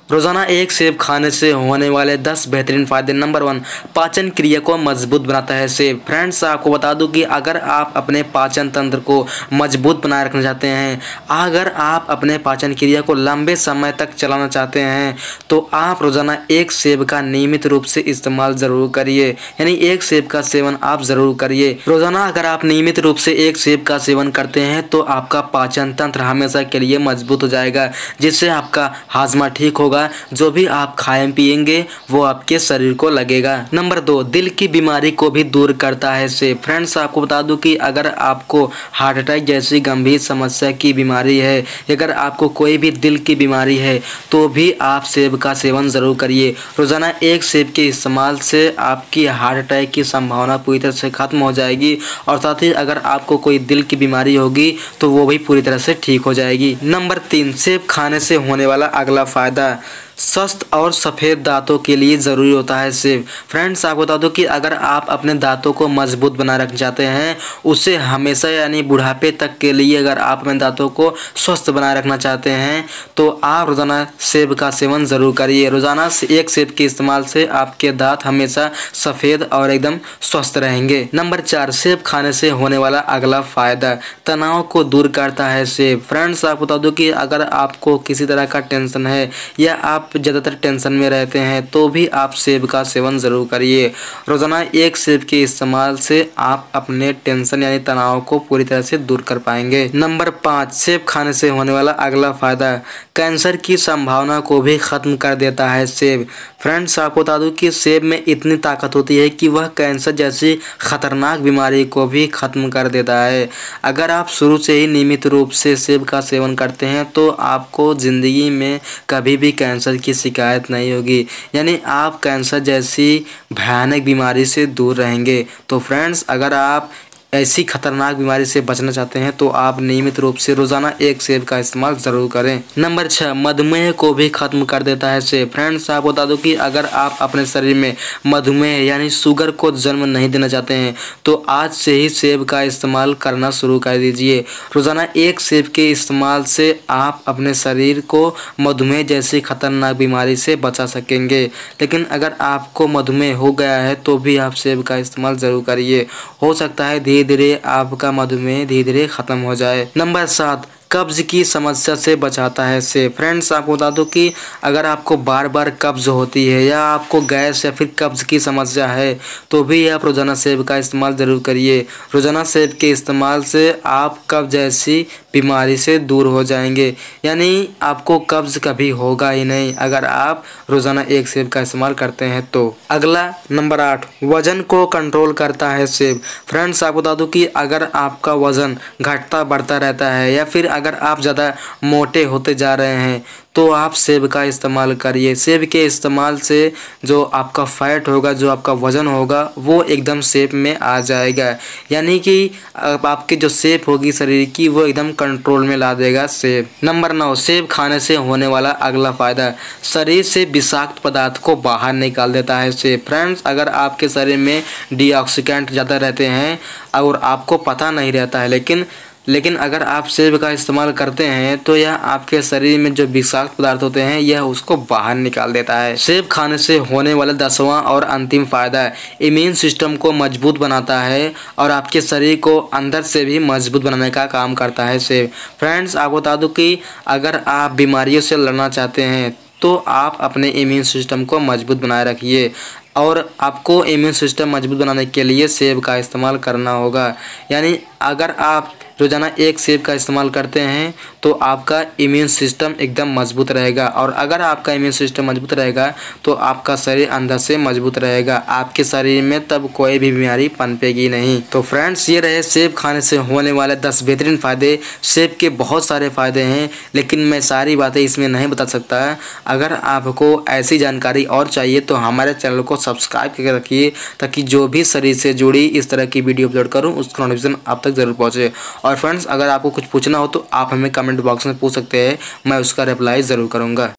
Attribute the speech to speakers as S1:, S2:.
S1: रोजाना एक सेब खाने से होने वाले 10 बेहतरीन फायदे। नंबर 1, पाचन क्रिया को मजबूत बनाता है सेब। फ्रेंड्स, आपको बता दूं कि अगर आप अपने पाचन तंत्र को मजबूत बनाए रखना चाहते हैं, अगर आप अपने पाचन क्रिया को लंबे समय तक चलाना चाहते हैं, तो आप रोजाना एक सेब का नियमित रूप से इस्तेमाल जरूर करिए। यानी एक सेब का सेवन आप जरूर करिए। रोजाना अगर आप नियमित रूप से एक सेब का सेवन करते हैं तो आपका पाचन तंत्र हमेशा के लिए मजबूत हो जाएगा, जिससे आपका हाजमा ठीक होगा। जो भी आप खाएं पिएंगे वो आपके शरीर को लगेगा। नंबर 2, दिल की बीमारी को भी दूर करता है सेब। फ्रेंड्स, आपको बता दूं कि अगर आपको हार्ट अटैक जैसी गंभीर समस्या की बीमारी है, अगर आपको कोई भी दिल की बीमारी है, तो भी आप सेब का सेवन जरूर करिए। रोजाना एक सेब के इस्तेमाल से आपकी हार्ट अटैक की संभावना पूरी तरह से खत्म हो जाएगी, और साथ ही अगर आपको कोई दिल की बीमारी होगी तो वो भी पूरी तरह से ठीक हो जाएगी। नंबर 3, सेब खाने से होने वाला अगला फायदा, स्वस्थ और सफ़ेद दांतों के लिए ज़रूरी होता है सेब। फ्रेंड्स, आपको बता दो कि अगर आप अपने दांतों को मजबूत बनाए रखना चाहते हैं, उसे हमेशा यानी बुढ़ापे तक के लिए अगर आप अपने दांतों को स्वस्थ बनाए रखना चाहते हैं, तो आप रोज़ाना सेब का सेवन ज़रूर करिए। रोज़ाना एक सेब के इस्तेमाल से आपके दांत हमेशा सफ़ेद और एकदम स्वस्थ रहेंगे। नंबर 4, सेब खाने से होने वाला अगला फ़ायदा, तनाव को दूर करता है सेब। फ्रेंड्स, आपको बता दो कि अगर आपको किसी तरह का टेंशन है या आप ज़्यादातर टेंशन में रहते हैं, तो भी आप सेब का सेवन ज़रूर करिए। रोज़ाना एक सेब के इस्तेमाल से आप अपने टेंशन यानी तनाव को पूरी तरह से दूर कर पाएंगे। नंबर 5, सेब खाने से होने वाला अगला फ़ायदा, कैंसर की संभावना को भी ख़त्म कर देता है सेब। फ्रेंड्स, आपको बता दूं कि सेब में इतनी ताकत होती है कि वह कैंसर जैसी ख़तरनाक बीमारी को भी ख़त्म कर देता है। अगर आप शुरू से ही नियमित रूप से सेब का सेवन करते हैं तो आपको ज़िंदगी में कभी भी कैंसर की शिकायत नहीं होगी, यानी आप कैंसर जैसी भयानक बीमारी से दूर रहेंगे। तो फ्रेंड्स, अगर आप ऐसी खतरनाक बीमारी से बचना चाहते हैं तो आप नियमित रूप से रोज़ाना एक सेब का इस्तेमाल ज़रूर करें। नंबर 6, मधुमेह को भी ख़त्म कर देता है सेब। फ्रेंड्स, आप बता दो कि अगर आप अपने शरीर में मधुमेह यानी शुगर को जन्म नहीं देना चाहते हैं, तो आज से ही सेब का इस्तेमाल करना शुरू कर दीजिए। रोज़ाना एक सेब के इस्तेमाल से आप अपने शरीर को मधुमेह जैसी खतरनाक बीमारी से बचा सकेंगे। लेकिन अगर आपको मधुमेह हो गया है तो भी आप सेब का इस्तेमाल ज़रूर करिए। हो सकता है धीरे धीरे आपका मधुमेह धीरे धीरे ख़त्म हो जाए। नंबर 7, कब्ज़ की समस्या से बचाता है सेब। फ्रेंड्स, आपको बता दो कि अगर आपको बार बार कब्ज़ होती है या आपको गैस या फिर कब्ज़ की समस्या है, तो भी आप रोज़ाना सेब का इस्तेमाल ज़रूर करिए। रोज़ाना सेब के इस्तेमाल से आप कब्ज़ जैसी बीमारी से दूर हो जाएंगे, यानी आपको कब्ज़ कभी होगा ही नहीं अगर आप रोज़ाना एक सेब का इस्तेमाल करते हैं तो। अगला नंबर 8, वज़न को कंट्रोल करता है सेब। फ्रेंड्स, आपको बता दूं कि अगर आपका वज़न घटता बढ़ता रहता है या फिर अगर आप ज़्यादा मोटे होते जा रहे हैं, तो आप सेब का इस्तेमाल करिए। सेब के इस्तेमाल से जो आपका फैट होगा, जो आपका वज़न होगा, वो एकदम शेप में आ जाएगा, यानी कि आपकी जो शेप होगी शरीर की वो एकदम कंट्रोल में ला देगा सेब। नंबर 9, सेब खाने से होने वाला अगला फ़ायदा, शरीर से विषाक्त पदार्थ को बाहर निकाल देता है सेब। फ्रेंड्स, अगर आपके शरीर में डीऑक्सीडेंट ज़्यादा रहते हैं और आपको पता नहीं रहता है, लेकिन अगर आप सेब का इस्तेमाल करते हैं तो यह आपके शरीर में जो विषाक्त पदार्थ होते हैं यह उसको बाहर निकाल देता है। सेब खाने से होने वाला 10वां और अंतिम फायदा, इम्यून सिस्टम को मजबूत बनाता है और आपके शरीर को अंदर से भी मजबूत बनाने का काम करता है सेब। फ्रेंड्स, आपको बता दूं कि अगर आप बीमारियों से लड़ना चाहते हैं तो आप अपने इम्यून सिस्टम को मजबूत बनाए रखिए, और आपको इम्यून सिस्टम मजबूत बनाने के लिए सेब का इस्तेमाल करना होगा। यानी अगर आप रोज़ाना एक सेब का इस्तेमाल करते हैं तो आपका इम्यून सिस्टम एकदम मजबूत रहेगा, और अगर आपका इम्यून सिस्टम मजबूत रहेगा तो आपका शरीर अंदर से मजबूत रहेगा। आपके शरीर में तब कोई भी बीमारी पनपेगी नहीं। तो फ्रेंड्स, ये रहे सेब खाने से होने वाले 10 बेहतरीन फ़ायदे। सेब के बहुत सारे फ़ायदे हैं, लेकिन मैं सारी बातें इसमें नहीं बता सकता। अगर आपको ऐसी जानकारी और चाहिए तो हमारे चैनल को सब्सक्राइब करके रखिए, ताकि जो भी शरीर से जुड़ी इस तरह की वीडियो अपलोड करूँ उसका नोटिफिकेशन आप तक ज़रूर पहुँचे। और फ्रेंड्स, अगर आपको कुछ पूछना हो तो आप हमें कमेंट बॉक्स में पूछ सकते हैं, मैं उसका रिप्लाई ज़रूर करूँगा।